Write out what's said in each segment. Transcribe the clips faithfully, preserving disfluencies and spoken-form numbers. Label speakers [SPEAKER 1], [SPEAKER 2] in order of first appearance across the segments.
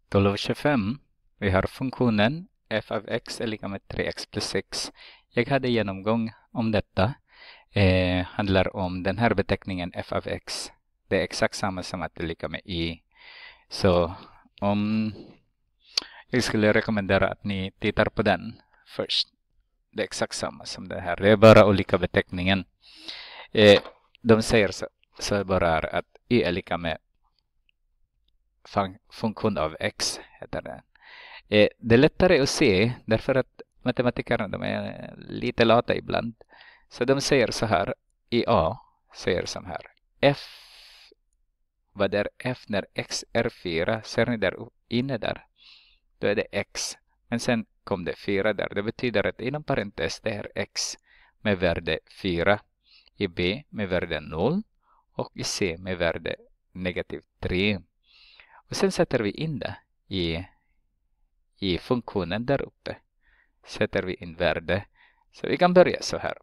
[SPEAKER 1] tolv tjugofem. Vi har funktionen f av x är lika med tre x plus sex. Jag hade genomgång om detta. Eh, handlar om den här beteckningen f av x. Det är exakt samma som att det är lika med y. Så om jag skulle rekommendera att ni tittar på den först. Det är exakt samma som det här. Det är bara olika beteckningen. Eh, de säger så, så bara att y är lika med fun funktion av x. Heter det. Eh, det är lättare att se därför att matematikerna de är lite lata ibland. Så de säger så här. I A säger så här. F. Vad är f när x är fyra? Ser ni där inne där? Då är det x. Men sen kom det fyra där. Det betyder att inom parentes det är x med värde fyra. I B med värde noll. Och i C med värde negativ tre. Och sen sätter vi in det i, i funktionen där uppe. Sätter vi in värde. Så vi kan börja så här.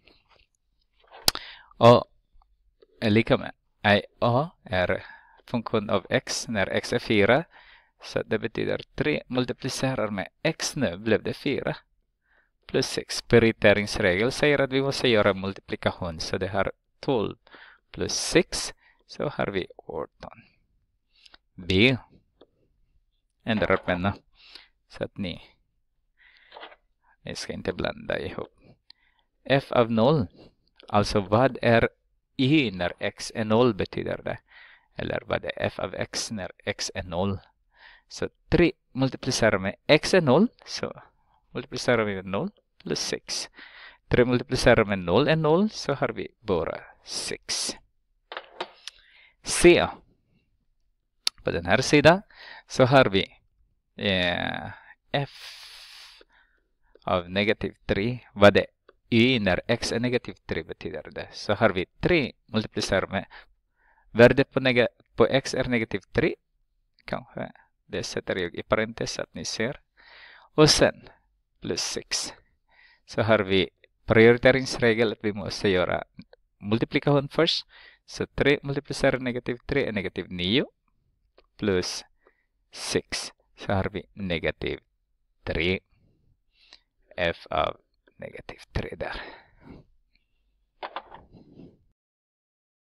[SPEAKER 1] A är lika med. I A är funktion av x när x är fyra. Så det betyder tre multiplicerar med x nu blev det fyra. Plus sex. Prioriteringsregel säger att vi måste göra multiplikation. Så det här tolv plus sex. Så har vi arton. B. Ändrar penna. Så att ni. Ni ska inte blanda ihop. F av noll. Alltså vad är y när x är noll betyder det. Eller vad är f av x när x är noll. Så tre multiplicerar med x är noll. Så multiplicerar vi med noll plus sex. tre multiplicerar med noll är noll. Så har vi bara sex. C. På den här sidan så har vi eh, f av negativ tre. Vad är y när x är negativ tre betyder det. Så har vi tre multiplicerar med värdet på, på x är negativ tre. Kanske. Det sätter jag i parentes så att ni ser. Och sen plus sex. Så har vi prioriteringsregel att vi måste göra multiplikation först. Så tre multiplicerar negativ tre är negativ nio. Plus sex. Så har vi negativ tre. F av negativ tre där.